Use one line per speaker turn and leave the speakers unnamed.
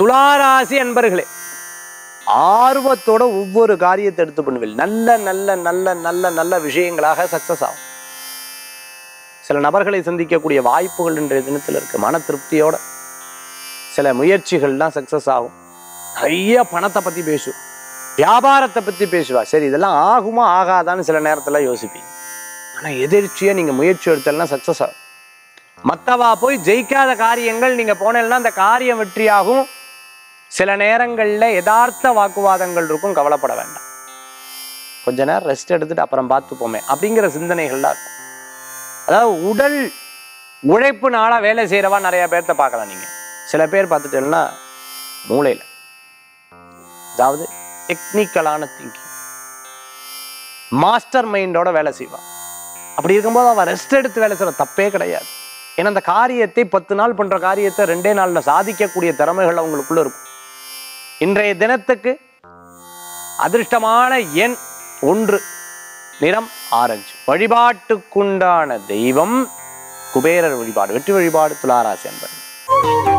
துளாராசி அன்பர்களே, ஆர்வத்தோட ஒவ்வொரு காரியத்தை எடுத்து பண்ணுவீங்க. நல்ல நல்ல நல்ல நல்ல நல்ல விஷயங்களாக சக்சஸ் ஆகும். சில நபர்களை சந்திக்கக்கூடிய வாய்ப்புகள் இன்றைய தினத்தில் இருக்கு. மன திருப்தியோட சில முயற்சிகள்லாம் சக்சஸ் ஆகும். நிறைய பணத்தை பத்தி பேசுவா, வியாபாரத்தை பத்தி பேசுவா. சரி, இதெல்லாம் ஆகுமா ஆகாதான்னு சில நேரத்துல யோசிப்பீங்க. ஆனா எதிர்ச்சியா நீங்க முயற்சி எடுத்தெல்லாம் சக்சஸ் ஆகும். மற்றவா போய் ஜெயிக்காத காரியங்கள் நீங்க போனேன்னா அந்த காரியம் வெற்றியாகும். சில நேரங்கள்ல யதார்த்த வாக்குவாதங்கள் இருக்கும், கவலைப்பட வேண்டாம். கொஞ்ச நேரம் ரெஸ்ட் எடுத்துட்டு அப்புறம் பார்த்துப்போமே அப்படிங்கிற சிந்தனைகள்லாம் இருக்கும். அதாவது உடல் உழைப்புனால வேலை செய்யறவா நிறைய பேர்த்த பார்க்கலாம். நீங்க சில பேர் பார்த்துட்டேன்னா மூளையில, அதாவது டெக்னிக்கலான திங்கிங், மாஸ்டர் மைண்டோட வேலை செய்வான். அப்படி இருக்கும்போது அவன் ரெஸ்ட் எடுத்து வேலை செய்யற தப்பே கிடையாது. ஏன்னா அந்த காரியத்தை 10 நாள் பண்ற காரியத்தை 2 நாள்ல சாதிக்கக்கூடிய திறமைகள் அவங்களுக்குள்ள இருக்கும். இன்றைய தினத்துக்கு அதிர்ஷ்டமான எண் 1, நிறம் ஆரஞ்சு. வழிபாட்டுக்குண்டான தெய்வம் குபேரர் வழிபாடு. வெற்றி வழிபாடு துளாராசி அன்பர்கள்.